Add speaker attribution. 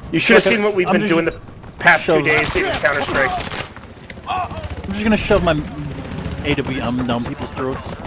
Speaker 1: You should have seen what we've been doing the past 2 days in Counter-Strike.
Speaker 2: I'm just gonna shove my AWM down people's throats.